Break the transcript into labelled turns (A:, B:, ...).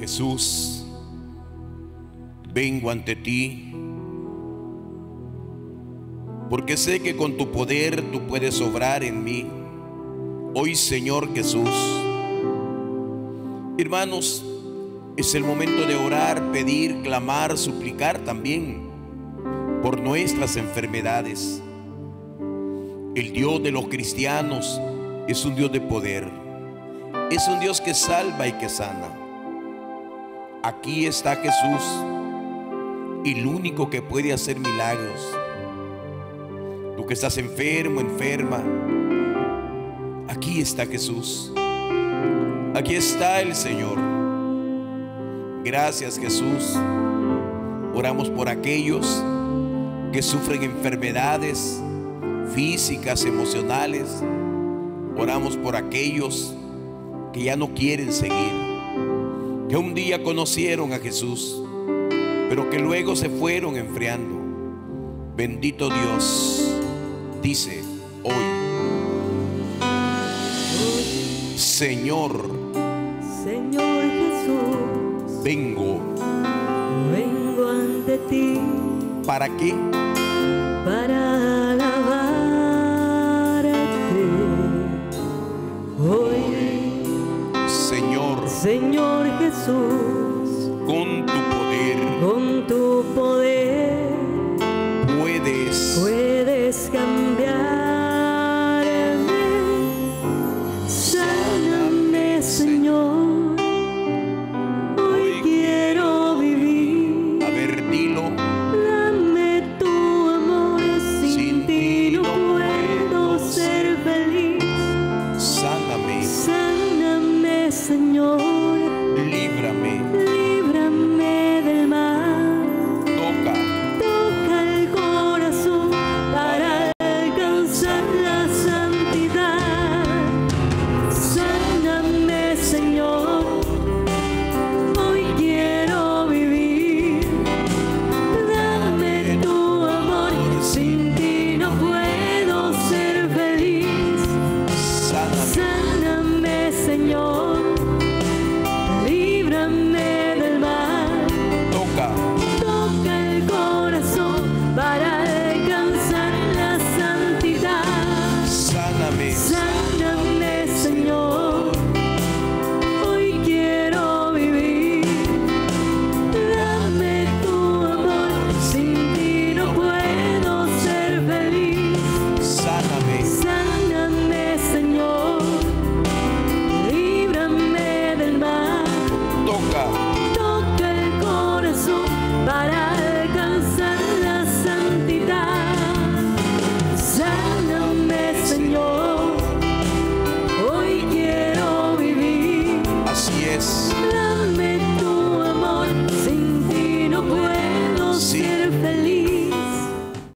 A: Jesús, vengo ante ti porque sé que con tu poder tú puedes obrar en mí. Hoy, Señor Jesús, hermanos, es el momento de orar, pedir, clamar, suplicar también por nuestras enfermedades. El Dios de los cristianos es un Dios de poder, es un Dios que salva y que sana. Aquí está Jesús, el único que puede hacer milagros. Tú que estás enfermo, enferma, aquí está Jesús, aquí está el Señor. Gracias, Jesús. Oramos por aquellos que sufren enfermedades físicas, emocionales. Oramos por aquellos que ya no quieren seguir, que un día conocieron a Jesús, pero que luego se fueron enfriando. Bendito Dios, dice hoy: Señor,
B: Señor Jesús, vengo ante ti.
A: ¿Para qué?
B: Para alabarte hoy, Señor Jesús,
A: con
B: tu poder
A: puedes
B: cambiar